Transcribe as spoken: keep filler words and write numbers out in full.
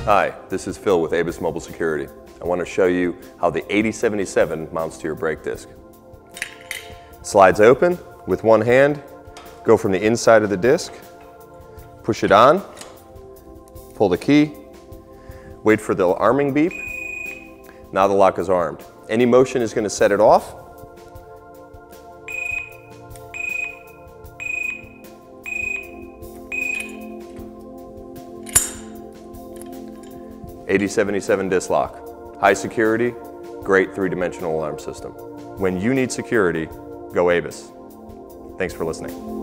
Hi, this is Phil with ABUS Mobile Security. I want to show you how the eighty seventy-seven mounts to your brake disc. Slides open with one hand, go from the inside of the disc, push it on, pull the key, wait for the arming beep. Now the lock is armed. Any motion is going to set it off. eighty seventy-seven disc lock. High security, great three-dimensional alarm system. When you need security, go ABUS. Thanks for listening.